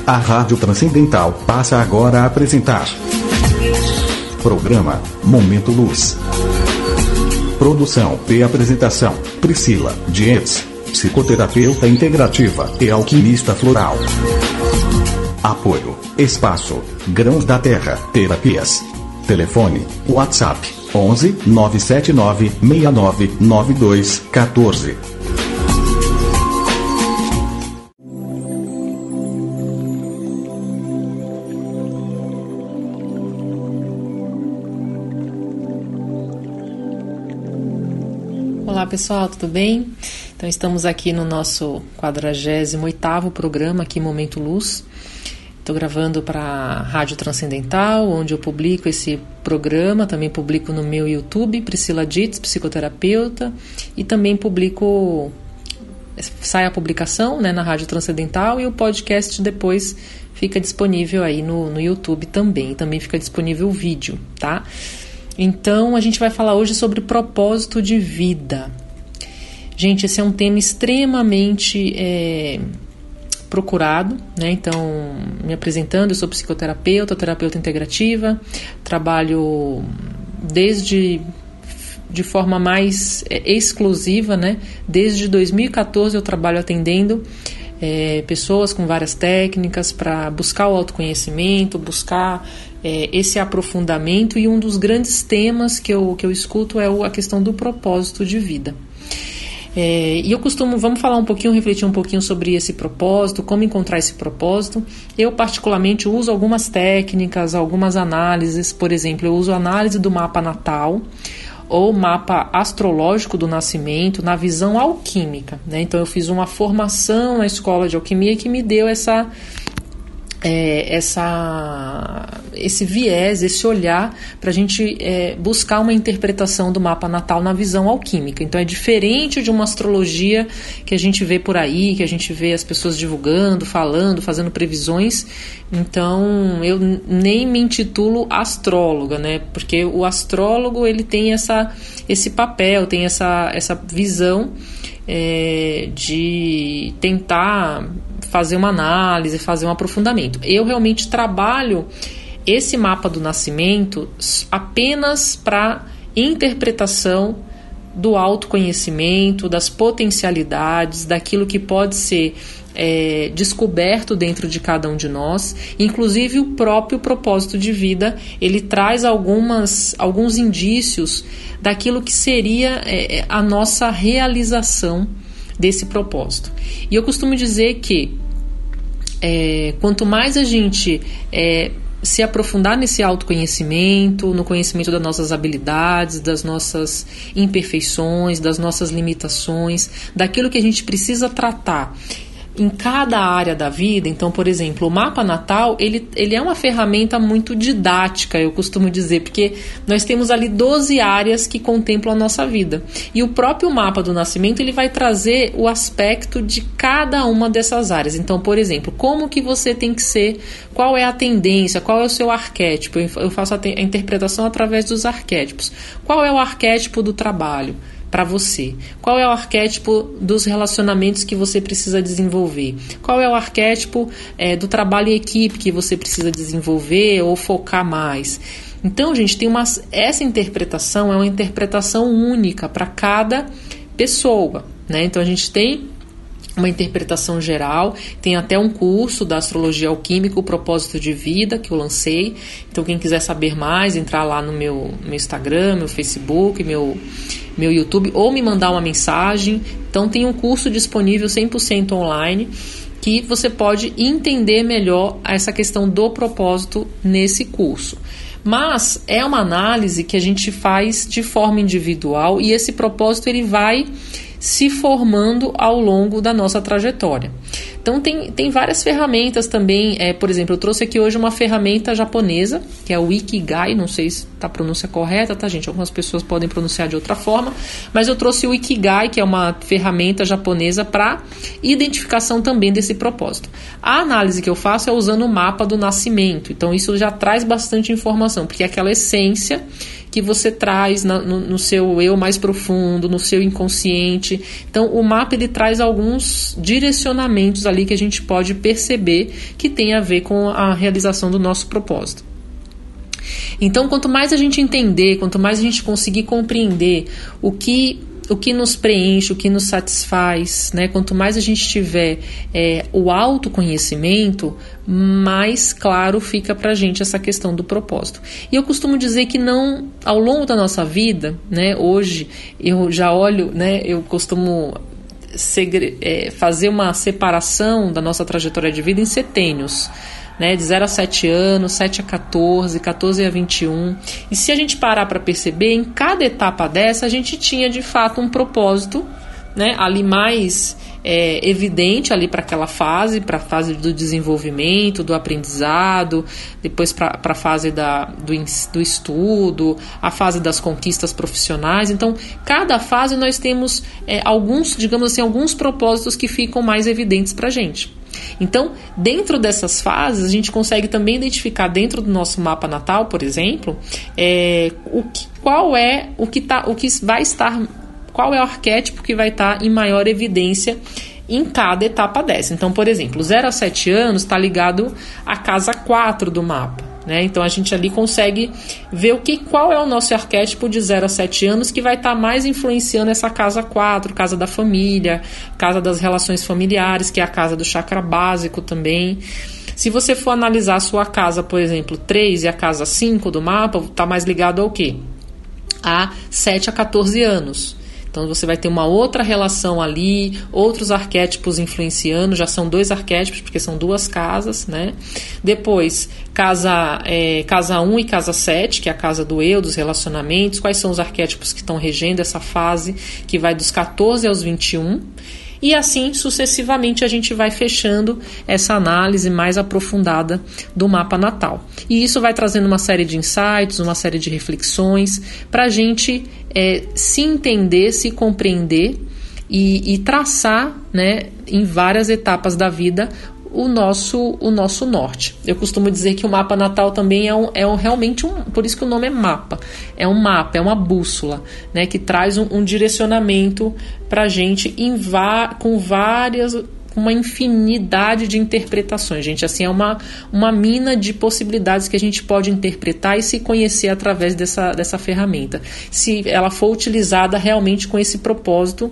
A Rádio Transcendental passa agora a apresentar Programa Momento Luz. Produção e apresentação: Priscila Dietz, psicoterapeuta integrativa e alquimista floral. Apoio: Espaço Grãos da Terra Terapias. Telefone: WhatsApp 11 979 69 92 14. Olá pessoal, tudo bem? Então estamos aqui no nosso 48º programa aqui, Momento Luz. Estou gravando para a Rádio Transcendental, onde eu publico esse programa, também publico no meu YouTube, Priscila Dietz, psicoterapeuta, e também publico, sai a publicação, né, na Rádio Transcendental, e o podcast depois fica disponível aí no YouTube também fica disponível o vídeo, tá? Então, a gente vai falar hoje sobre propósito de vida. Gente, esse é um tema extremamente procurado, né? Então, me apresentando, eu sou psicoterapeuta, terapeuta integrativa, trabalho de forma mais exclusiva, né? Desde 2014 eu trabalho atendendo pessoas com várias técnicas para buscar o autoconhecimento, buscar esse aprofundamento, e um dos grandes temas que eu escuto é a questão do propósito de vida. E eu vamos falar um pouquinho, refletir um pouquinho sobre esse propósito, como encontrar esse propósito. Eu particularmente uso algumas técnicas, algumas análises. Por exemplo, eu uso a análise do mapa natal ou mapa astrológico do nascimento na visão alquímica, né? Então eu fiz uma formação na escola de alquimia que me deu esse viés, esse olhar para a gente buscar uma interpretação do mapa natal na visão alquímica. Então é diferente de uma astrologia que a gente vê por aí, que a gente vê as pessoas divulgando, falando, fazendo previsões. Então eu nem me intitulo astróloga, né? Porque o astrólogo, ele tem esse papel, tem essa visão de tentar fazer uma análise, fazer um aprofundamento. Eu realmente trabalho esse mapa do nascimento apenas para interpretação do autoconhecimento, das potencialidades, daquilo que pode ser descoberto dentro de cada um de nós. Inclusive o próprio propósito de vida, ele traz alguns indícios daquilo que seria a nossa realização desse propósito. E eu costumo dizer que quanto mais a gente se aprofundar nesse autoconhecimento, no conhecimento das nossas habilidades, das nossas imperfeições, das nossas limitações, daquilo que a gente precisa tratar em cada área da vida. Então, por exemplo, o mapa natal, ele é uma ferramenta muito didática, eu costumo dizer, porque nós temos ali 12 áreas que contemplam a nossa vida. E o próprio mapa do nascimento, ele vai trazer o aspecto de cada uma dessas áreas. Então, por exemplo, como que você tem que ser, qual é a tendência, qual é o seu arquétipo. Eu faço a interpretação através dos arquétipos. Qual é o arquétipo do trabalho para você? Qual é o arquétipo dos relacionamentos que você precisa desenvolver? Qual é o arquétipo do trabalho em equipe que você precisa desenvolver ou focar mais? Então, gente, essa interpretação é uma interpretação única para cada pessoa, né? Então, a gente tem uma interpretação geral, tem até um curso da astrologia alquímica, o propósito de vida, que eu lancei. Então, quem quiser saber mais, entrar lá no meu Instagram, meu Facebook, meu YouTube, ou me mandar uma mensagem. Então, tem um curso disponível 100% online, que você pode entender melhor essa questão do propósito nesse curso. Mas é uma análise que a gente faz de forma individual, e esse propósito, ele vai se formando ao longo da nossa trajetória. Então tem várias ferramentas também, por exemplo, eu trouxe aqui hoje uma ferramenta japonesa, que é o Ikigai, não sei se está a pronúncia correta, tá, gente? Algumas pessoas podem pronunciar de outra forma, mas eu trouxe o Ikigai, que é uma ferramenta japonesa para identificação também desse propósito. A análise que eu faço é usando o mapa do nascimento, então isso já traz bastante informação, porque é aquela essência que você traz no seu eu mais profundo, no seu inconsciente. Então, o mapa ele traz alguns direcionamentos ali que a gente pode perceber que tem a ver com a realização do nosso propósito. Então, quanto mais a gente entender, quanto mais a gente conseguir compreender o que nos preenche, o que nos satisfaz, né? Quanto mais a gente tiver o autoconhecimento, mais claro fica pra gente essa questão do propósito. E eu costumo dizer que não, ao longo da nossa vida, né? Hoje eu já olho, né? Eu costumo fazer uma separação da nossa trajetória de vida em setênios, né, de 0 a 7 anos, 7 a 14, 14 a 21. E se a gente parar para perceber, em cada etapa dessa, a gente tinha de fato um propósito, né, ali mais evidente ali para aquela fase, para a fase do desenvolvimento, do aprendizado, depois para a fase do estudo, a fase das conquistas profissionais. Então, cada fase nós temos alguns, digamos assim, alguns propósitos que ficam mais evidentes para a gente. Então, dentro dessas fases, a gente consegue também identificar dentro do nosso mapa natal, por exemplo, qual é o arquétipo que vai estar em maior evidência em cada etapa dessa. Então, por exemplo, 0 a 7 anos está ligado à casa 4 do mapa, né? Então, a gente ali consegue ver qual é o nosso arquétipo de 0 a 7 anos que vai estar mais influenciando essa casa 4, casa da família, casa das relações familiares, que é a casa do chakra básico também. Se você for analisar a sua casa, por exemplo, 3 e a casa 5 do mapa, está mais ligado ao quê? A 7 a 14 anos. Então, você vai ter uma outra relação ali, outros arquétipos influenciando, já são 2 arquétipos, porque são 2 casas, né? Depois, casa 1 e casa 7, que é a casa do eu, dos relacionamentos. Quais são os arquétipos que estão regendo essa fase, que vai dos 14 aos 21. E assim, sucessivamente, a gente vai fechando essa análise mais aprofundada do mapa natal. E isso vai trazendo uma série de insights, uma série de reflexões, para a gente se entender, se compreender e traçar, né, em várias etapas da vida o nosso norte. Eu costumo dizer que o mapa natal também realmente por isso que o nome é mapa. É um mapa, é uma bússola, né, que traz um direcionamento para a gente com uma infinidade de interpretações, gente. Assim, é uma mina de possibilidades que a gente pode interpretar e se conhecer através dessa ferramenta, se ela for utilizada realmente com esse propósito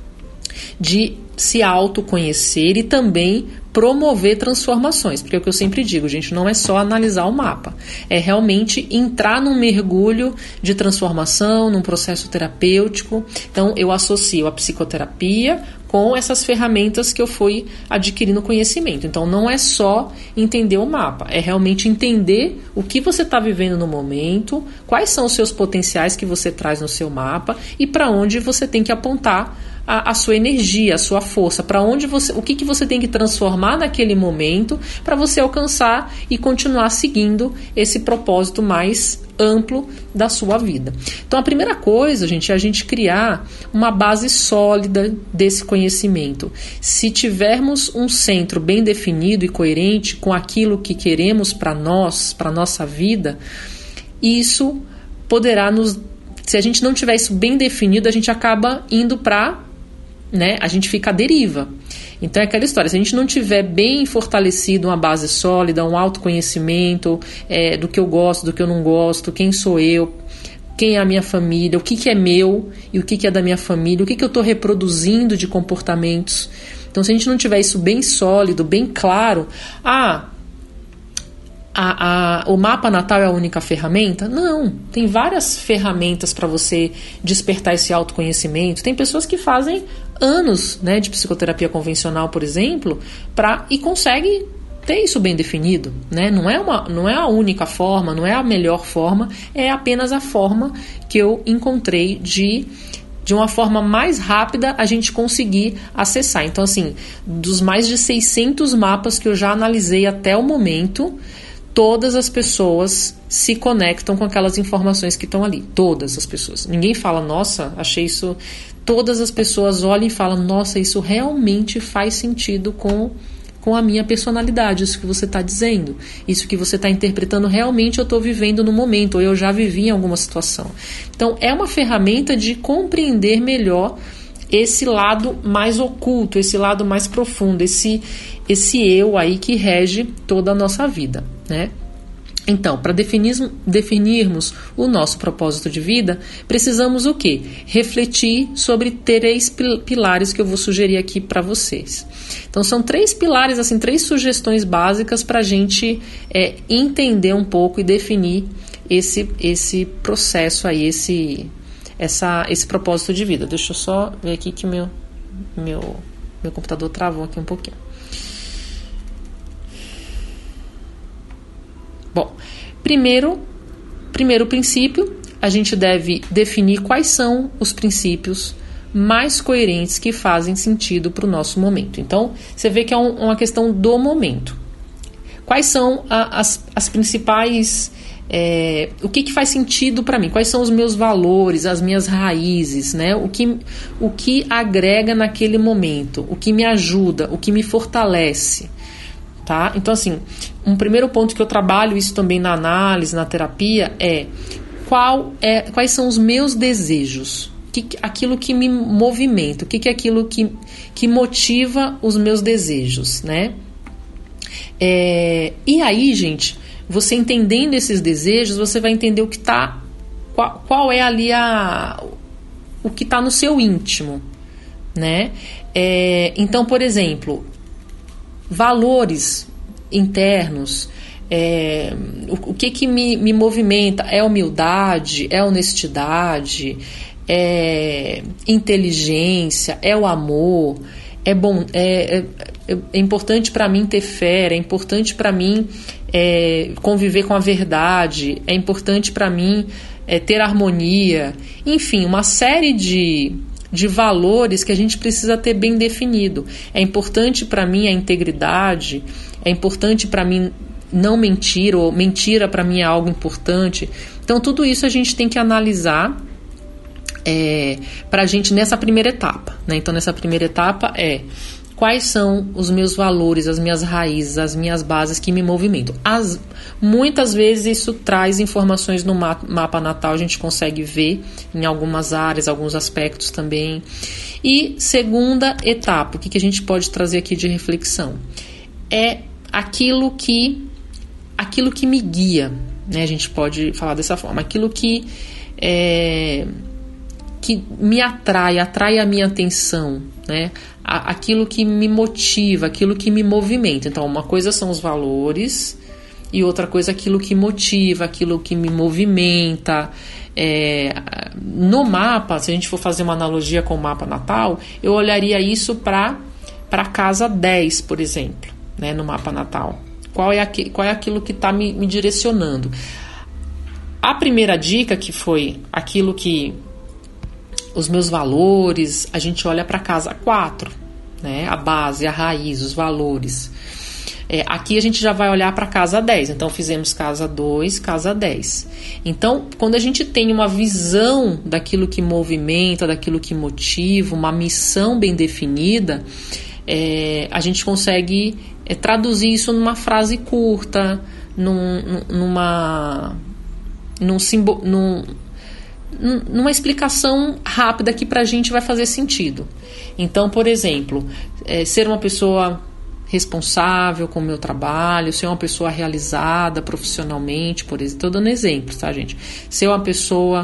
de se autoconhecer e também promover transformações, porque é o que eu sempre digo, gente, não é só analisar o mapa, é realmente entrar num mergulho de transformação, num processo terapêutico. Então, eu associo a psicoterapia com essas ferramentas que eu fui adquirindo conhecimento. Então, não é só entender o mapa, é realmente entender o que você está vivendo no momento, quais são os seus potenciais que você traz no seu mapa e para onde você tem que apontar a sua energia, a sua força, para onde o que você tem que transformar naquele momento para você alcançar e continuar seguindo esse propósito mais amplo da sua vida. Então, a primeira coisa, gente, é a gente criar uma base sólida desse conhecimento. Se tivermos um centro bem definido e coerente com aquilo que queremos para nós, para nossa vida, isso poderá se a gente não tiver isso bem definido, a gente acaba indo para, né, a gente fica à deriva. Então é aquela história, se a gente não tiver bem fortalecido uma base sólida, um autoconhecimento do que eu gosto, do que eu não gosto, quem sou eu, quem é a minha família, o que é meu e o que é da minha família, o que eu estou reproduzindo de comportamentos. Então, se a gente não tiver isso bem sólido, bem claro, o mapa natal é a única ferramenta? Não, tem várias ferramentas para você despertar esse autoconhecimento. Tem pessoas que fazem anos, né, de psicoterapia convencional, por exemplo, e conseguem ter isso bem definido, né? Não é a única forma, não é a melhor forma, é apenas a forma que eu encontrei de uma forma mais rápida a gente conseguir acessar. Então, assim, dos mais de 600 mapas que eu já analisei até o momento, todas as pessoas se conectam com aquelas informações que estão ali. Todas as pessoas. Ninguém fala, nossa, achei isso... Todas as pessoas olham e falam, nossa, isso realmente faz sentido com com a minha personalidade, isso que você está dizendo, isso que você está interpretando, realmente eu estou vivendo no momento, ou eu já vivi em alguma situação. Então, é uma ferramenta de compreender melhor esse lado mais oculto, esse lado mais profundo, esse eu aí que rege toda a nossa vida, né? Então, para definirmos o nosso propósito de vida, precisamos o quê? Refletir sobre 3 pilares que eu vou sugerir aqui para vocês. Então, são 3 pilares, assim, 3 sugestões básicas para a gente entender um pouco e definir esse processo aí, esse propósito de vida. Deixa eu só ver aqui que meu computador travou aqui um pouquinho. Bom, primeiro princípio, a gente deve definir quais são os princípios mais coerentes que fazem sentido para o nosso momento. Então, você vê que é uma questão do momento. Quais são as principais... o que faz sentido para mim? Quais são os meus valores, as minhas raízes, né? O que agrega naquele momento, o que me ajuda, o que me fortalece. Tá? Então, assim, um primeiro ponto que eu trabalho isso também na análise, na terapia, quais são os meus desejos, aquilo que me movimenta, o que é aquilo que motiva os meus desejos, né? E aí, gente, você entendendo esses desejos, você vai entender qual é ali o que está no seu íntimo, né? Então, por exemplo, valores internos, o que me movimenta é humildade, é honestidade, é inteligência, é o amor, é importante para mim ter fé, é importante para mim conviver com a verdade, é importante para mim ter harmonia, enfim, uma série de valores que a gente precisa ter bem definido. É importante para mim a integridade, é importante para mim não mentir, ou mentira para mim é algo importante. Então, tudo isso a gente tem que analisar para a gente nessa primeira etapa, né? Então, nessa primeira etapa quais são os meus valores, as minhas raízes, as minhas bases que me movimentam. Muitas vezes isso traz informações no mapa natal, a gente consegue ver em algumas áreas, alguns aspectos também. E segunda etapa, o que a gente pode trazer aqui de reflexão? É aquilo que me guia, né? A gente pode falar dessa forma, aquilo que me atrai a minha atenção, né? Aquilo que me motiva, aquilo que me movimenta. Então, uma coisa são os valores e outra coisa aquilo que motiva, aquilo que me movimenta. No mapa, se a gente for fazer uma analogia com o mapa natal, eu olharia isso para a casa 10, por exemplo, né, no mapa natal. Qual é aquilo que está me direcionando? A primeira dica, que foi aquilo que os meus valores, a gente olha para a casa 4, né? A base, a raiz, os valores. Aqui a gente já vai olhar para a casa 10, então fizemos casa 2, casa 10. Então, quando a gente tem uma visão daquilo que movimenta, daquilo que motiva, uma missão bem definida, a gente consegue traduzir isso numa frase curta, numa explicação rápida que pra gente vai fazer sentido. Então, por exemplo, ser uma pessoa responsável com o meu trabalho, ser uma pessoa realizada profissionalmente, por exemplo, estou dando exemplos, tá, gente? Ser uma pessoa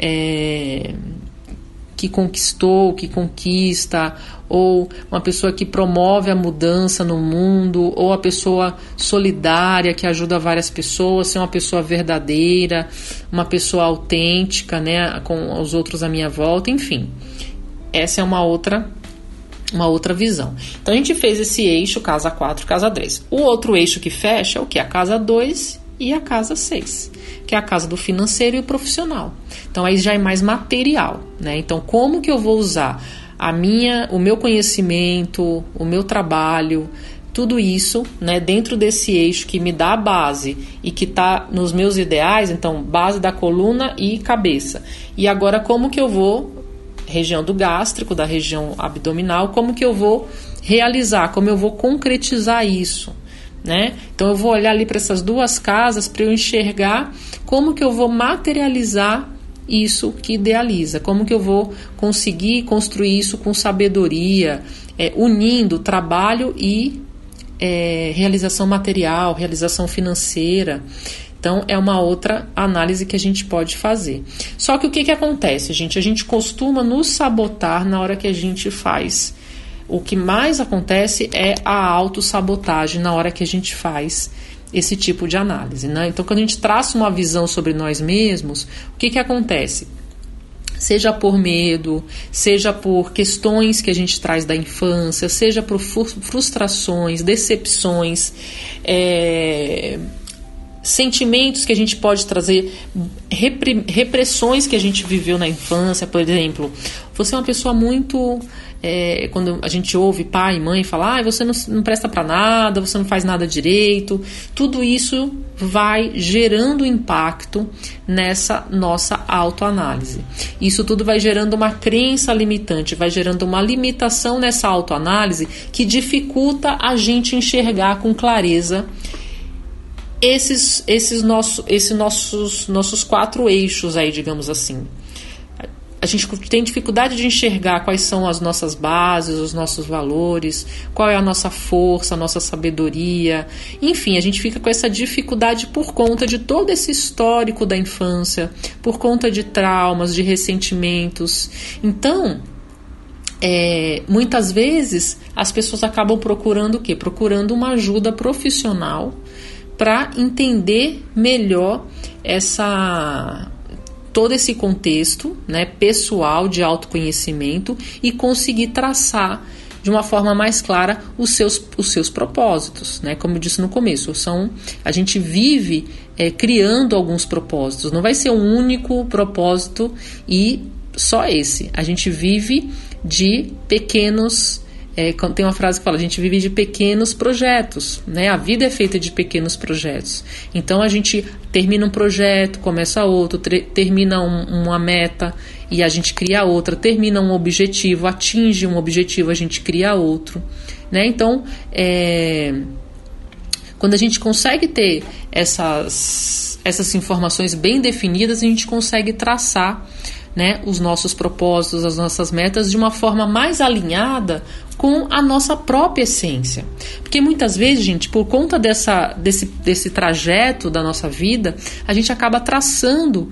que conquistou, que conquista, ou uma pessoa que promove a mudança no mundo, ou a pessoa solidária que ajuda várias pessoas, ser uma pessoa verdadeira, uma pessoa autêntica, né, com os outros à minha volta, enfim. Essa é uma outra visão. Então, a gente fez esse eixo, casa 4, casa 10. O outro eixo que fecha é o que? A casa 2 e a casa 6, que é a casa do financeiro e o profissional. Então, aí já é mais material, né? Então, como que eu vou usar o meu conhecimento, o meu trabalho, tudo isso, né, dentro desse eixo que me dá a base e que está nos meus ideais, então, base da coluna e cabeça. E agora, como que eu vou região do gástrico, da região abdominal, como que eu vou realizar, como eu vou concretizar isso, né? Então eu vou olhar ali para essas duas casas para eu enxergar como que eu vou materializar isso que idealiza, como que eu vou conseguir construir isso com sabedoria, unindo trabalho e realização material, realização financeira. Então, é uma outra análise que a gente pode fazer. Só que o que acontece, gente? A gente costuma nos sabotar na hora que a gente faz. O que mais acontece é a autossabotagem na hora que a gente faz esse tipo de análise, né? Então, quando a gente traça uma visão sobre nós mesmos, o que acontece? Seja por medo, seja por questões que a gente traz da infância, seja por frustrações, decepções, sentimentos que a gente pode trazer, repressões que a gente viveu na infância. Por exemplo, você é uma pessoa muito... quando a gente ouve pai e mãe falar, você não presta para nada, você não faz nada direito, tudo isso vai gerando impacto nessa nossa autoanálise. Isso tudo vai gerando uma crença limitante, vai gerando uma limitação nessa autoanálise que dificulta a gente enxergar com clareza esses nossos 4 eixos aí, digamos assim. A gente tem dificuldade de enxergar quais são as nossas bases, os nossos valores, qual é a nossa força, a nossa sabedoria. Enfim, a gente fica com essa dificuldade por conta de todo esse histórico da infância, por conta de traumas, de ressentimentos. Então, muitas vezes as pessoas acabam procurando o quê? Procurando uma ajuda profissional para entender melhor todo esse contexto, né, pessoal de autoconhecimento e conseguir traçar de uma forma mais clara os seus propósitos, né? Como eu disse no começo, a gente vive criando alguns propósitos, não vai ser um único propósito e só esse. A gente vive de pequenos... tem uma frase que fala, a gente vive de pequenos projetos, né? A vida é feita de pequenos projetos. Então a gente termina um projeto, começa outro, termina uma meta e a gente cria outra, termina um objetivo, atinge um objetivo, a gente cria outro, né? Então, quando a gente consegue ter essas informações bem definidas, a gente consegue traçar, né, os nossos propósitos, as nossas metas de uma forma mais alinhada com a nossa própria essência. Porque muitas vezes, gente, por conta desse trajeto da nossa vida, a gente acaba traçando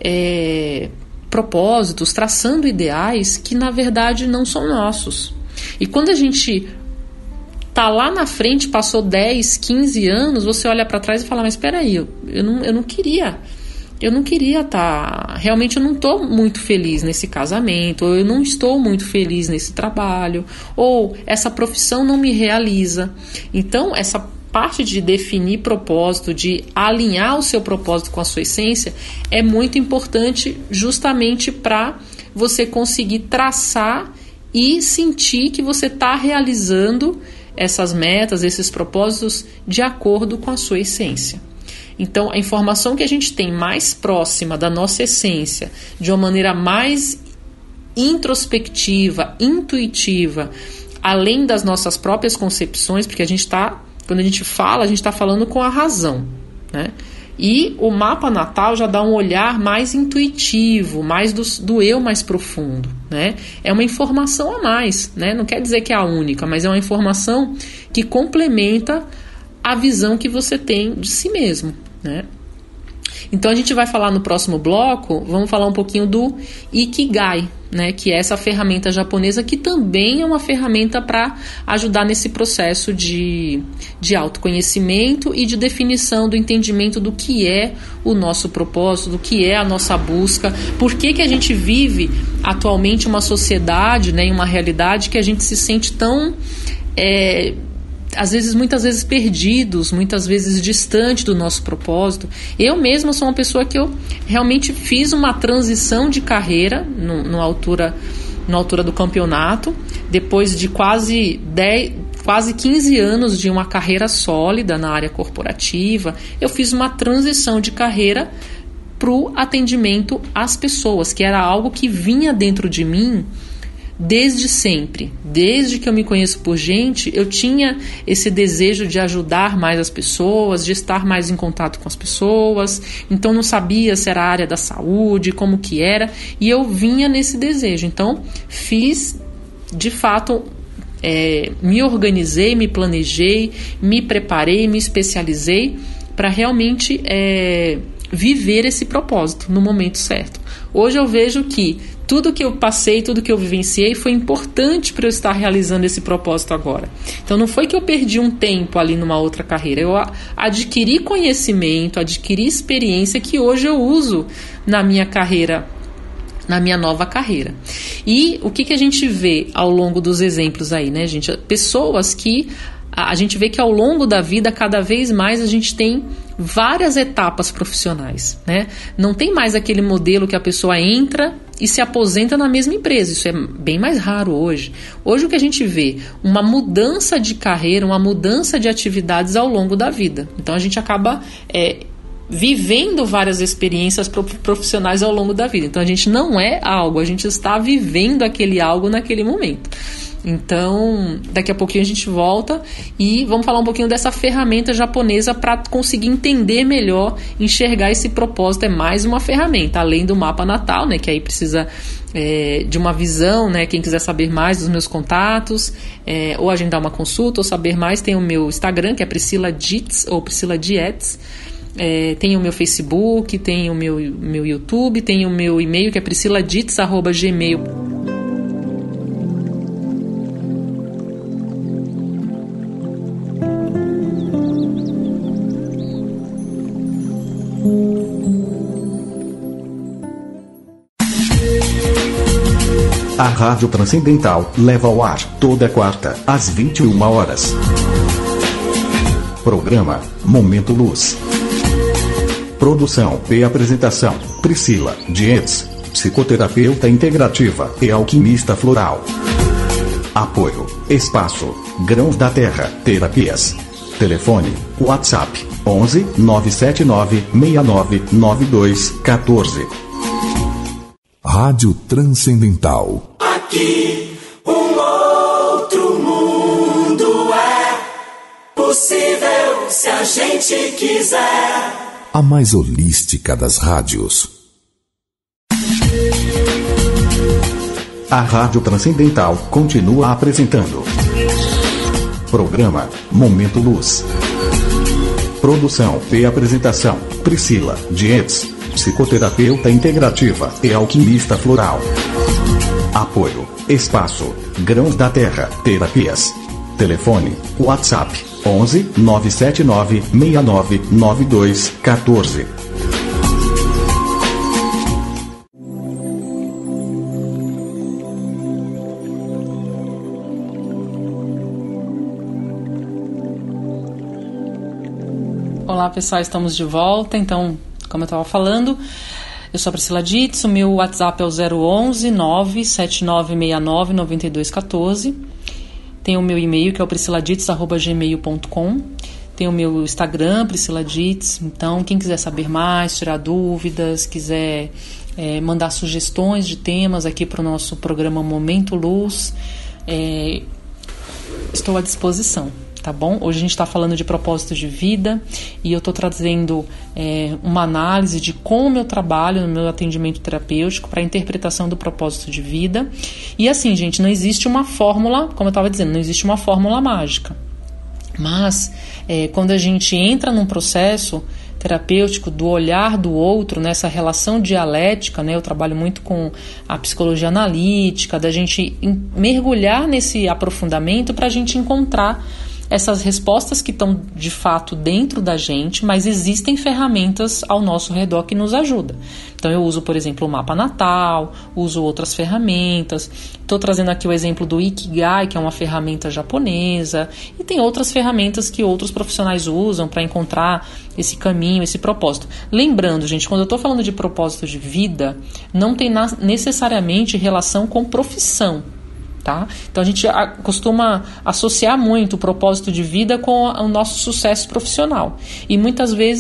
propósitos, traçando ideais que na verdade não são nossos. E quando a gente tá lá na frente, passou 10, 15 anos, você olha para trás e fala, mas espera aí, eu não queria estar... Realmente eu não estou muito feliz nesse casamento, ou eu não estou muito feliz nesse trabalho, ou essa profissão não me realiza. Então, essa parte de definir propósito, de alinhar o seu propósito com a sua essência, é muito importante justamente para você conseguir traçar e sentir que você está realizando essas metas, esses propósitos de acordo com a sua essência. Então, a informação que a gente tem mais próxima da nossa essência, de uma maneira mais introspectiva, intuitiva, além das nossas próprias concepções, porque quando a gente fala, a gente está falando com a razão, né? E o mapa natal já dá um olhar mais intuitivo, mais do eu mais profundo, né? É uma informação a mais, né? Não quer dizer que é a única, mas é uma informação que complementa a visão que você tem de si mesmo, né? Então a gente vai falar no próximo bloco, vamos falar um pouquinho do Ikigai, né? Que é essa ferramenta japonesa que também é uma ferramenta para ajudar nesse processo de autoconhecimento e de definição do entendimento do que é o nosso propósito, do que é a nossa busca, por que a gente vive atualmente uma sociedade, né, em uma realidade que a gente se sente tão... muitas vezes perdidos, muitas vezes distante do nosso propósito. Eu mesma sou uma pessoa que eu realmente fiz uma transição de carreira na altura do campeonato, depois de quase 15 anos de uma carreira sólida na área corporativa. Eu fiz uma transição de carreira para o atendimento às pessoas, que era algo que vinha dentro de mim desde sempre. Desde que eu me conheço por gente, eu tinha esse desejo de ajudar mais as pessoas, de estar mais em contato com as pessoas. Então não sabia se era a área da saúde, como que era, e eu vinha nesse desejo. Então fiz, de fato, me organizei, me planejei, me preparei, me especializei para realmente viver esse propósito no momento certo. Hoje eu vejo que tudo que eu passei, tudo que eu vivenciei foi importante para eu estar realizando esse propósito agora. Então não foi que eu perdi um tempo ali numa outra carreira, eu adquiri conhecimento, adquiri experiência que hoje eu uso na minha carreira, na minha nova carreira. E o que a gente vê ao longo dos exemplos aí, né, gente? Pessoas que a gente vê que ao longo da vida, cada vez mais a gente tem várias etapas profissionais, né? Não tem mais aquele modelo que a pessoa entra e se aposenta na mesma empresa. Isso é bem mais raro hoje. Hoje o que a gente vê? Uma mudança de carreira, uma mudança de atividades ao longo da vida. Então a gente acaba vivendo várias experiências profissionais ao longo da vida. Então a gente não é algo, a gente está vivendo aquele algo naquele momento. Então, daqui a pouquinho a gente volta e vamos falar um pouquinho dessa ferramenta japonesa para conseguir entender melhor, enxergar esse propósito. É mais uma ferramenta, além do mapa natal, né, que aí precisa de uma visão, né? Quem quiser saber mais dos meus contatos, ou agendar uma consulta, ou saber mais, tem o meu Instagram, que é Priscila Dietz, ou Priscila Dietz. Tem o meu Facebook, tem o meu YouTube, tem o meu e-mail, que é prisciladitz@gmail.com. A Rádio Transcendental leva ao ar toda quarta, às 21 horas. Programa Momento Luz. Produção e apresentação: Priscila Dietz, psicoterapeuta integrativa e alquimista floral. Apoio: Espaço Grãos da Terra Terapias. Telefone: WhatsApp 11 979 69 92 14. Rádio Transcendental. Aqui outro mundo é possível se a gente quiser. A mais holística das rádios. A Rádio Transcendental continua apresentando Programa Momento Luz. Produção e apresentação: Priscila Dietz, psicoterapeuta integrativa e alquimista floral. Apoio: Espaço Grãos da Terra Terapias. Telefone: WhatsApp 11 979 69 92 14. Olá pessoal, estamos de volta. Então, como eu estava falando, eu sou a Priscila Dietz, o meu WhatsApp é o 011 97969 9214. Tem o meu e-mail, que é o prisciladitz@gmail.com. Tem o meu Instagram, Priscila Dietz. Então, quem quiser saber mais, tirar dúvidas, quiser mandar sugestões de temas aqui para o nosso programa Momento Luz, estou à disposição. Tá bom? Hoje a gente está falando de propósito de vida e eu estou trazendo uma análise de como eu trabalho no meu atendimento terapêutico para a interpretação do propósito de vida. E assim, gente, não existe uma fórmula, como eu estava dizendo, não existe uma fórmula mágica. Mas quando a gente entra num processo terapêutico do olhar do outro, nessa relação dialética, né? Eu trabalho muito com a psicologia analítica, da gente mergulhar nesse aprofundamento para a gente encontrar essas respostas que estão de fato dentro da gente, mas existem ferramentas ao nosso redor que nos ajudam. Então eu uso, por exemplo, o mapa natal, uso outras ferramentas. Estou trazendo aqui o exemplo do Ikigai, que é uma ferramenta japonesa, e tem outras ferramentas que outros profissionais usam para encontrar esse caminho, esse propósito. Lembrando, gente, quando eu estou falando de propósito de vida, não tem necessariamente relação com profissão. Tá? Então a gente costuma associar muito o propósito de vida com o nosso sucesso profissional e muitas vezes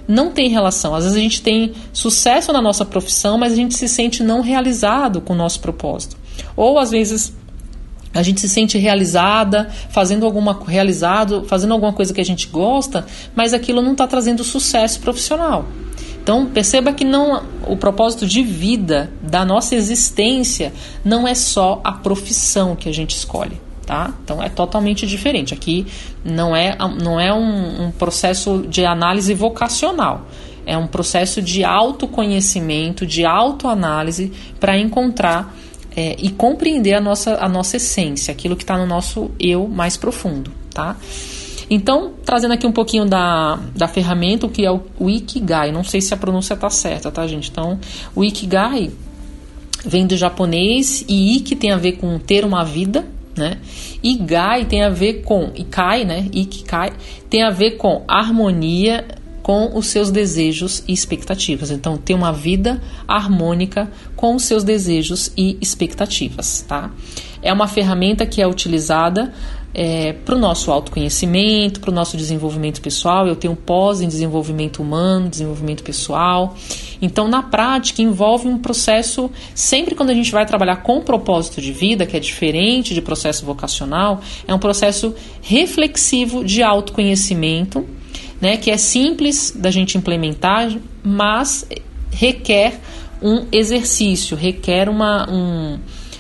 não tem relação. Às vezes a gente tem sucesso na nossa profissão, mas a gente se sente não realizado com o nosso propósito. Ou às vezes a gente se sente fazendo alguma coisa que a gente gosta, mas aquilo não está trazendo sucesso profissional. Então perceba que o propósito de vida da nossa existência não é só a profissão que a gente escolhe. Tá? Então é totalmente diferente. Aqui não é um processo de análise vocacional, é um processo de autoconhecimento, de autoanálise para encontrar e compreender a nossa essência, aquilo que está no nosso eu mais profundo. Tá? Então, trazendo aqui um pouquinho da ferramenta, o que é o Ikigai. Não sei se a pronúncia está certa, tá, gente? Então, o Ikigai vem do japonês e Iki tem a ver com ter uma vida, né? Igai tem a ver com Ikai, né? Ikigai tem a ver com harmonia com os seus desejos e expectativas. Então, ter uma vida harmônica com os seus desejos e expectativas, tá? É uma ferramenta que é utilizada para o nosso autoconhecimento, para o nosso desenvolvimento pessoal. Eu tenho pós em desenvolvimento humano, desenvolvimento pessoal. Então, na prática, envolve um processo, sempre quando a gente vai trabalhar com propósito de vida, que é diferente de processo vocacional, é um processo reflexivo de autoconhecimento, né, que é simples da gente implementar, mas requer um exercício, requer uma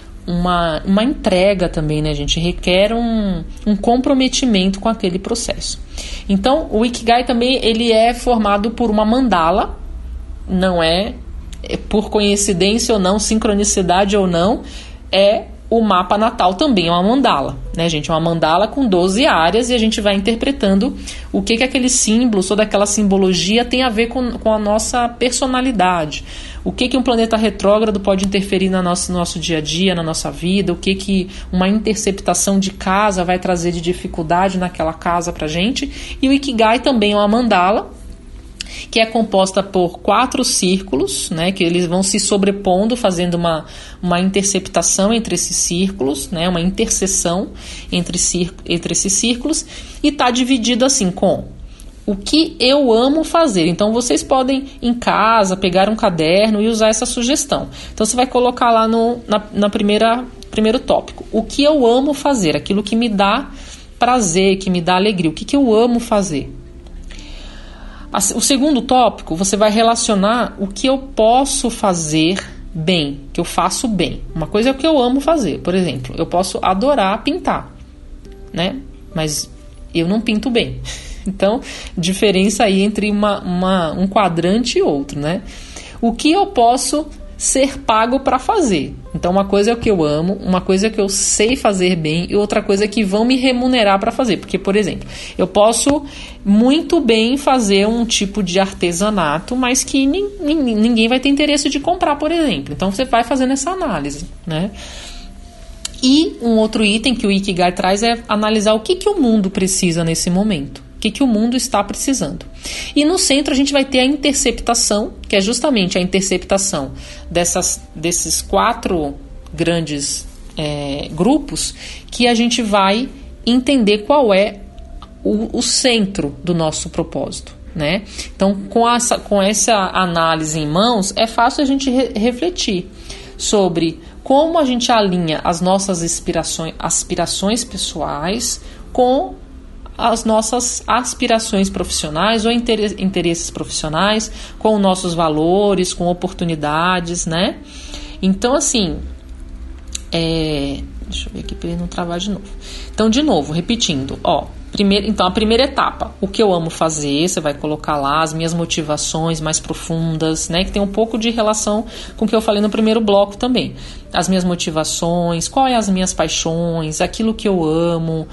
entrega também, né, gente? Requer um comprometimento com aquele processo. Então, o Ikigai também ele é formado por uma mandala, não é por coincidência ou não, sincronicidade ou não, é o mapa natal também é uma mandala, né, gente? É uma mandala com 12 áreas e a gente vai interpretando o que aqueles símbolos, toda aquela simbologia tem a ver com a nossa personalidade. O que um planeta retrógrado pode interferir no nosso dia a dia, na nossa vida, o que uma interceptação de casa vai trazer de dificuldade naquela casa pra gente. E o Ikigai também é uma mandala, que é composta por 4 círculos, né, que eles vão se sobrepondo, fazendo uma interceptação entre esses círculos, né, uma interseção entre esses círculos, e está dividido assim com o que eu amo fazer. Então vocês podem em casa pegar um caderno e usar essa sugestão. Então você vai colocar lá na primeiro tópico, o que eu amo fazer, aquilo que me dá prazer, que me dá alegria, o que eu amo fazer. O segundo tópico, você vai relacionar o que eu posso fazer bem, que eu faço bem. Uma coisa é o que eu amo fazer. Por exemplo, eu posso adorar pintar, né? Mas eu não pinto bem. Então, diferença aí entre um quadrante e outro, né? O que eu posso ser pago para fazer. Então, uma coisa é o que eu amo, uma coisa é o que eu sei fazer bem e outra coisa é que vão me remunerar para fazer. Porque, por exemplo, eu posso muito bem fazer um tipo de artesanato, mas que ninguém vai ter interesse de comprar, por exemplo. Então, você vai fazendo essa análise, né? E um outro item que o Ikigai traz é analisar o que o mundo precisa nesse momento. O que o mundo está precisando. E no centro a gente vai ter a interceptação, que é justamente a interceptação desses 4 grandes grupos, que a gente vai entender qual é o centro do nosso propósito, né? Então, com essa análise em mãos, é fácil a gente refletir sobre como a gente alinha as nossas aspirações pessoais com as nossas aspirações profissionais ou interesses profissionais, com nossos valores, com oportunidades, né? Então, assim, deixa eu ver aqui para ele não travar de novo. Então, de novo, repetindo, então, a primeira etapa, o que eu amo fazer, você vai colocar lá as minhas motivações mais profundas, né, que tem um pouco de relação com o que eu falei no primeiro bloco também. As minhas motivações, quais as minhas paixões, aquilo que eu amo,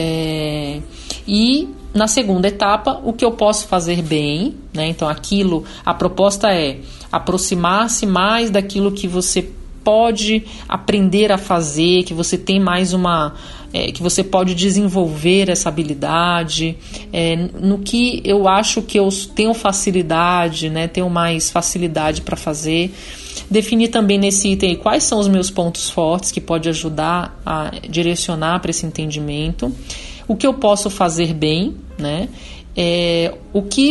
e na segunda etapa, o que eu posso fazer bem, né, então a proposta é aproximar-se mais daquilo que você pode aprender a fazer, que você tem mais que você pode desenvolver essa habilidade, no que eu acho que eu tenho facilidade, né, tenho mais facilidade para fazer. Definir também nesse item quais são os meus pontos fortes que pode ajudar a direcionar para esse entendimento. O que eu posso fazer bem, né, o que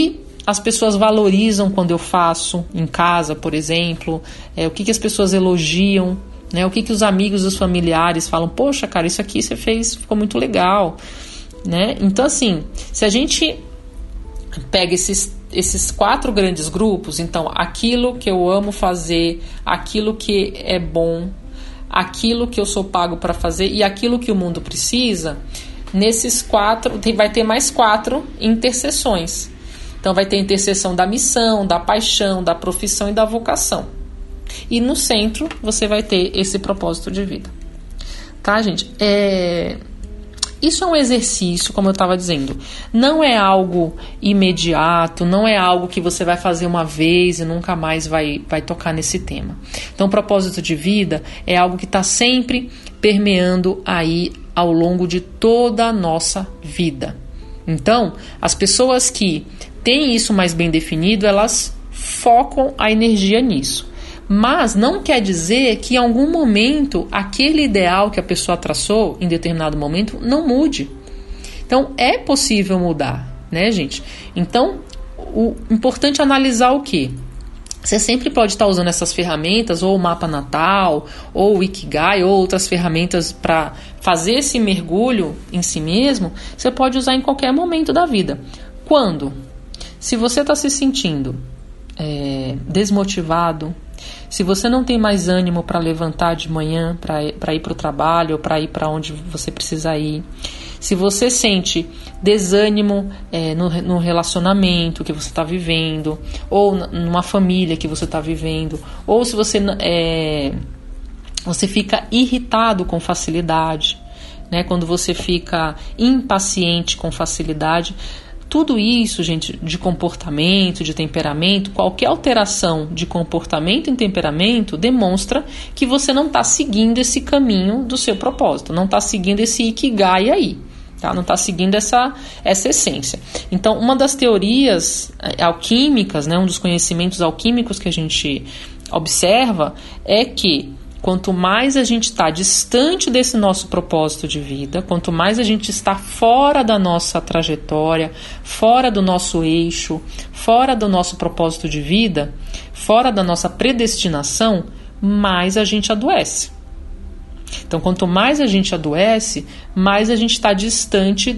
as pessoas valorizam quando eu faço em casa, por exemplo, o que as pessoas elogiam, né? O que os amigos, os familiares falam, poxa, cara, isso aqui você fez, ficou muito legal, né? Então, assim, se a gente pega esses 4 grandes grupos, então, aquilo que eu amo fazer, aquilo que é bom, aquilo que eu sou pago para fazer e aquilo que o mundo precisa, nesses 4, vai ter mais 4 interseções. Então, vai ter a interseção da missão, da paixão, da profissão e da vocação. E no centro, você vai ter esse propósito de vida. Tá, gente? Isso é um exercício, como eu estava dizendo. Não é algo imediato, não é algo que você vai fazer uma vez e nunca mais vai tocar nesse tema. Então, o propósito de vida é algo que está sempre permeando aí ao longo de toda a nossa vida. Então, as pessoas que têm isso mais bem definido, elas focam a energia nisso. Mas não quer dizer que em algum momento aquele ideal que a pessoa traçou em determinado momento não mude. Então é possível mudar, né, gente? Então o importante é analisar o quê? Você sempre pode estar usando essas ferramentas, ou o mapa natal, ou o Ikigai, ou outras ferramentas para fazer esse mergulho em si mesmo. Você pode usar em qualquer momento da vida. Quando? Se você está se sentindo desmotivado, se você não tem mais ânimo para levantar de manhã, para ir para o trabalho, ou para ir para onde você precisa ir, se você sente desânimo no relacionamento que você está vivendo, ou numa família que você está vivendo, ou se você fica irritado com facilidade, né? Quando você fica impaciente com facilidade, tudo isso, gente, de comportamento, de temperamento, qualquer alteração de comportamento e temperamento demonstra que você não está seguindo esse caminho do seu propósito, não está seguindo esse Ikigai aí, tá? Não está seguindo essa essência. Então, uma das teorias alquímicas, né, um dos conhecimentos alquímicos que a gente observa é que quanto mais a gente está distante desse nosso propósito de vida, quanto mais a gente está fora da nossa trajetória, fora do nosso eixo, fora do nosso propósito de vida, fora da nossa predestinação, mais a gente adoece. Então, quanto mais a gente adoece, mais a gente está distante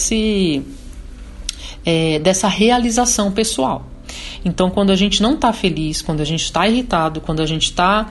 dessa realização pessoal. Então, quando a gente não está feliz, quando a gente está irritado, quando a gente está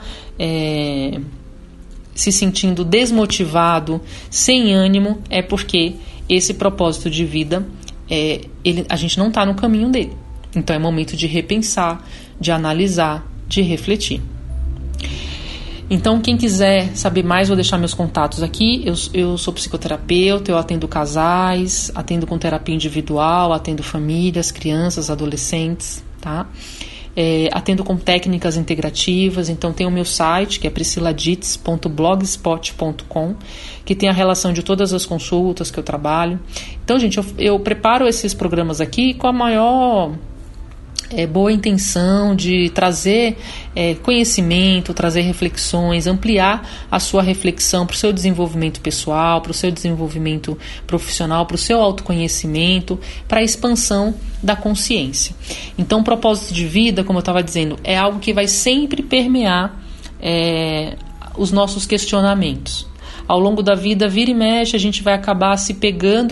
se sentindo desmotivado, sem ânimo, é porque esse propósito de vida, a gente não está no caminho dele. Então, é momento de repensar, de analisar, de refletir. Então, quem quiser saber mais, vou deixar meus contatos aqui. Eu sou psicoterapeuta, eu atendo casais, atendo com terapia individual, atendo famílias, crianças, adolescentes, tá? Atendo com técnicas integrativas. Então, tem o meu site, que é prisciladitz.blogspot.com, que tem a relação de todas as consultas que eu trabalho. Então, gente, eu preparo esses programas aqui com a maior boa intenção de trazer conhecimento, trazer reflexões, ampliar a sua reflexão para o seu desenvolvimento pessoal, para o seu desenvolvimento profissional, para o seu autoconhecimento, para a expansão da consciência. Então, o propósito de vida, como eu estava dizendo, é algo que vai sempre permear os nossos questionamentos. Ao longo da vida, vira e mexe, a gente vai acabar se pegando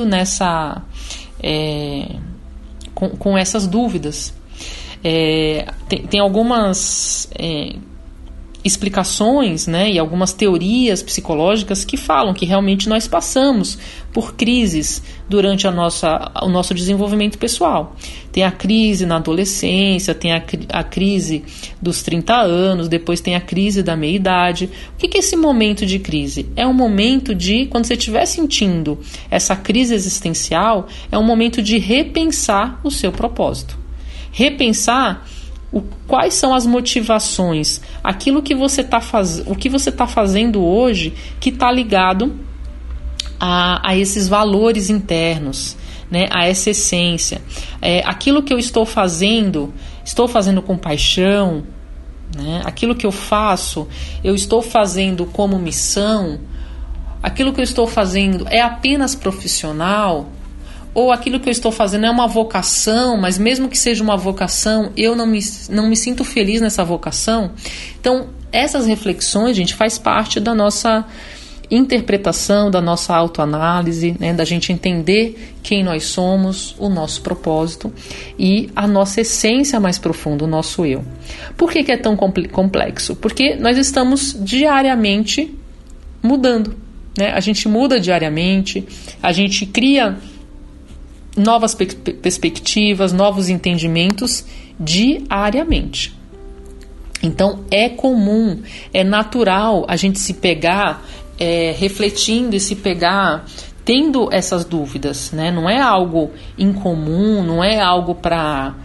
com essas dúvidas. Tem algumas explicações, né, e algumas teorias psicológicas que falam que realmente nós passamos por crises durante o nosso desenvolvimento pessoal. Tem a crise na adolescência, tem a crise dos 30 anos, depois tem a crise da meia-idade. O que é esse momento de crise? É um momento de, quando você estiver sentindo essa crise existencial, é um momento de repensar o seu propósito. Repensar quais são as motivações, aquilo que você o que você está fazendo hoje que está ligado a esses valores internos, né, a essa essência. Aquilo que eu estou fazendo com paixão, né, aquilo que eu estou fazendo como missão, aquilo que eu estou fazendo é apenas profissional, ou aquilo que eu estou fazendo é uma vocação, mas mesmo que seja uma vocação, eu não me sinto feliz nessa vocação. Então, essas reflexões, gente, faz parte da nossa interpretação, da nossa autoanálise, né, da gente entender quem nós somos, o nosso propósito e a nossa essência mais profunda, o nosso eu. Por que é tão complexo? Porque nós estamos diariamente mudando, né? A gente muda diariamente, a gente cria novas perspectivas, novos entendimentos diariamente. Então é comum, é natural a gente se pegar refletindo e se pegar tendo essas dúvidas, né? Não é algo incomum, não é algo para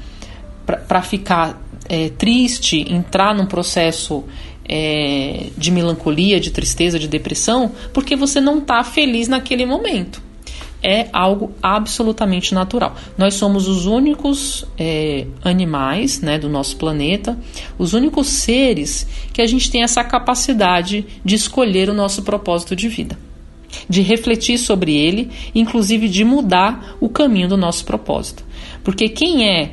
ficar triste, entrar num processo de melancolia, de tristeza, de depressão, porque você não está feliz naquele momento. É algo absolutamente natural. Nós somos os únicos animais, né, do nosso planeta, os únicos seres que a gente tem essa capacidade de escolher o nosso propósito de vida, de refletir sobre ele, inclusive de mudar o caminho do nosso propósito. Porque quem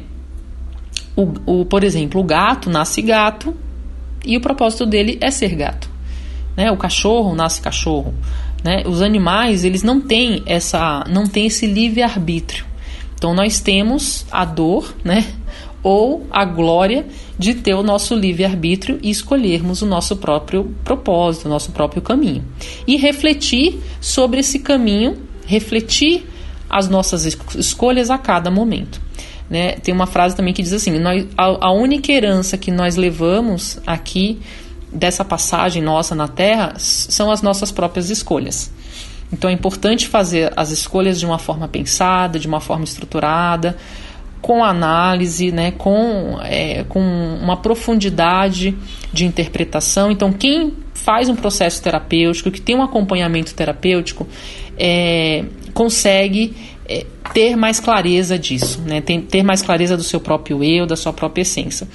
por exemplo, o gato nasce gato e o propósito dele é ser gato, né? O cachorro nasce cachorro. Né? Os animais, eles não têm esse livre-arbítrio. Então nós temos a dor, né? Ou a glória de ter o nosso livre-arbítrio e escolhermos o nosso próprio propósito, o nosso próprio caminho. E refletir sobre esse caminho, refletir as nossas escolhas a cada momento. Né? Tem uma frase também que diz assim, a única herança que nós levamos aqui dessa passagem nossa na Terra são as nossas próprias escolhas. Então é importante fazer as escolhas de uma forma pensada, de uma forma estruturada, com análise, né, com uma profundidade de interpretação. Então quem faz um processo terapêutico, que tem um acompanhamento terapêutico, consegue ter mais clareza disso, né, ter mais clareza do seu próprio eu, da sua própria essência.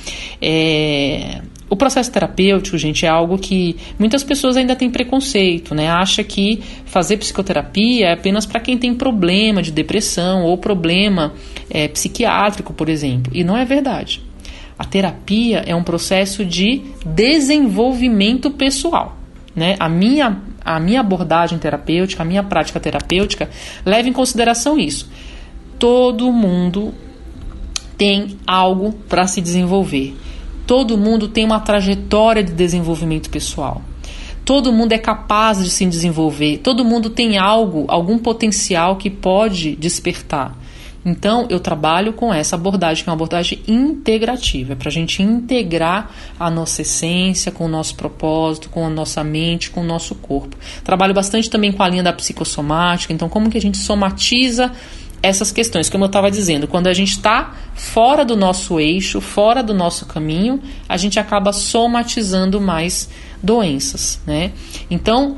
O processo terapêutico, gente, é algo que muitas pessoas ainda têm preconceito, né? Acha que fazer psicoterapia é apenas para quem tem problema de depressão ou problema psiquiátrico, por exemplo. E não é verdade. A terapia é um processo de desenvolvimento pessoal, né? A minha abordagem terapêutica, a minha prática terapêutica leva em consideração isso. Todo mundo tem algo para se desenvolver. Todo mundo tem uma trajetória de desenvolvimento pessoal. Todo mundo é capaz de se desenvolver. Todo mundo tem algum potencial que pode despertar. Então, eu trabalho com essa abordagem, que é uma abordagem integrativa. É para a gente integrar a nossa essência com o nosso propósito, com a nossa mente, com o nosso corpo. Trabalho bastante também com a linha da psicossomática. Então, como que a gente somatiza essas questões, como eu estava dizendo, quando a gente está fora do nosso eixo, fora do nosso caminho, a gente acaba somatizando mais doenças, né? Então,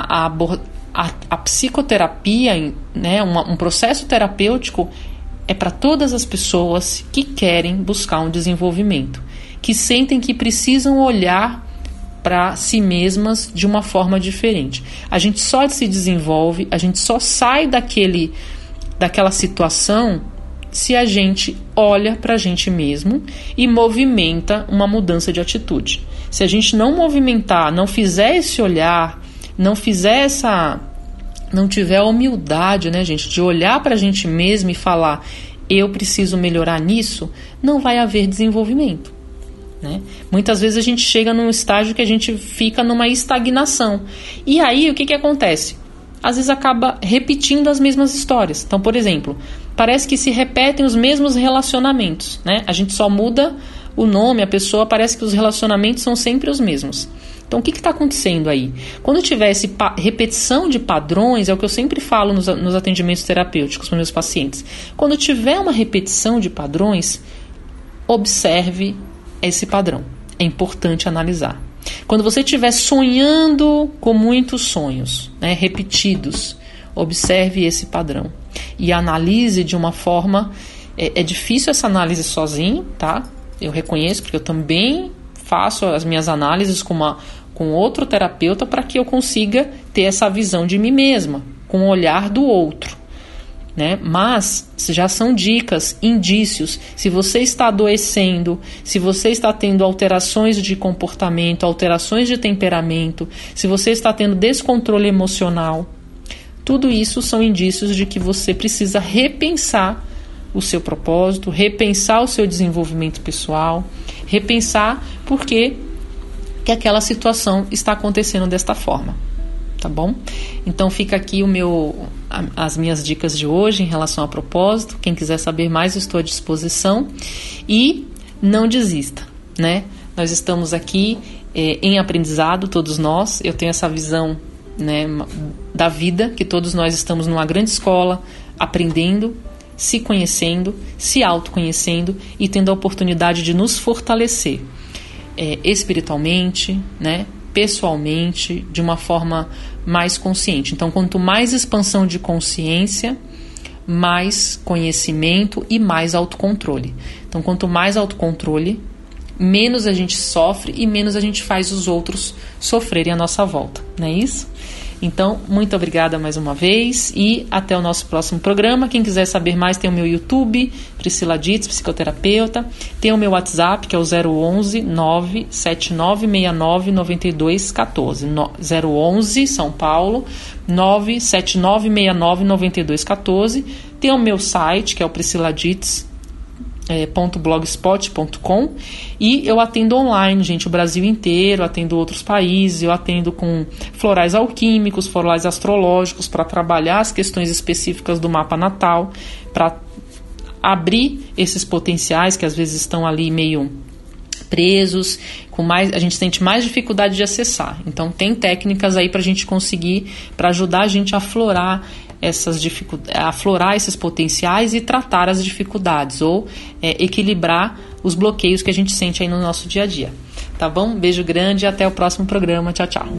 a psicoterapia, né, um processo terapêutico é para todas as pessoas que querem buscar um desenvolvimento, que sentem que precisam olhar para si mesmas de uma forma diferente. A gente só se desenvolve, a gente só sai daquela situação se a gente olha para a gente mesmo e movimenta uma mudança de atitude. Se a gente não movimentar, não fizer esse olhar, não tiver a humildade, né, gente, de olhar para a gente mesmo e falar, eu preciso melhorar nisso, não vai haver desenvolvimento, né? Muitas vezes a gente chega num estágio que a gente fica numa estagnação. E aí o que acontece? Às vezes acaba repetindo as mesmas histórias. Então, por exemplo, parece que se repetem os mesmos relacionamentos, né? A gente só muda o nome, a pessoa, parece que os relacionamentos são sempre os mesmos. Então, o que está acontecendo aí? Quando tiver essa repetição de padrões, é o que eu sempre falo nos atendimentos terapêuticos para meus pacientes. Quando tiver uma repetição de padrões, observe esse padrão. É importante analisar. Quando você estiver sonhando com muitos sonhos, né, repetidos, observe esse padrão e analise de uma forma... É difícil essa análise sozinho, tá? Eu reconheço, porque eu também faço as minhas análises com outro terapeuta para que eu consiga ter essa visão de mim mesma, com o olhar do outro. né? Mas já são dicas, indícios. Se você está adoecendo, se você está tendo alterações de comportamento, alterações de temperamento, se você está tendo descontrole emocional, tudo isso são indícios de que você precisa repensar o seu propósito, repensar o seu desenvolvimento pessoal, repensar por que aquela situação está acontecendo desta forma, tá bom? Então fica aqui as minhas dicas de hoje em relação a propósito. Quem quiser saber mais, eu estou à disposição. E não desista, né? Nós estamos aqui em aprendizado, todos nós. Eu tenho essa visão, né, da vida, que todos nós estamos numa grande escola, aprendendo, se conhecendo, se autoconhecendo e tendo a oportunidade de nos fortalecer espiritualmente, né, pessoalmente, de uma forma mais consciente. Então, quanto mais expansão de consciência, mais conhecimento e mais autocontrole. Então, quanto mais autocontrole, menos a gente sofre e menos a gente faz os outros sofrerem à nossa volta, não é isso? Então, muito obrigada mais uma vez e até o nosso próximo programa. Quem quiser saber mais, tem o meu YouTube, Priscila Dietz, psicoterapeuta. Tem o meu WhatsApp, que é o 011 97969 9214. 011, São Paulo, 97969 9214. Tem o meu site, que é o prisciladietz.blogspot.com, e eu atendo online, gente, o Brasil inteiro, atendo outros países, eu atendo com florais alquímicos, florais astrológicos, para trabalhar as questões específicas do mapa natal, para abrir esses potenciais que às vezes estão ali meio presos, a gente sente mais dificuldade de acessar. Então tem técnicas aí para a gente conseguir, para ajudar a gente a aflorar esses potenciais e tratar as dificuldades ou equilibrar os bloqueios que a gente sente aí no nosso dia a dia. Tá bom? Um beijo grande e até o próximo programa. Tchau, tchau.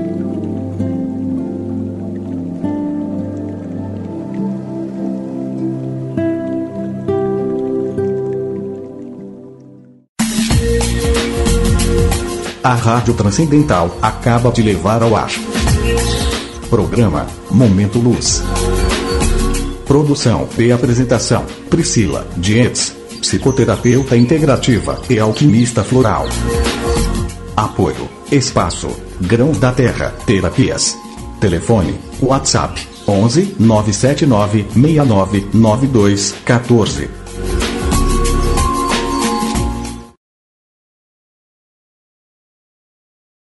A Rádio Transcendental acaba de levar ao ar. Programa Momento Luz. Produção e apresentação: Priscila Dietz, psicoterapeuta integrativa e alquimista floral. Apoio: Espaço Grãos da Terra Terapias. Telefone: WhatsApp 11 979 69 92 14.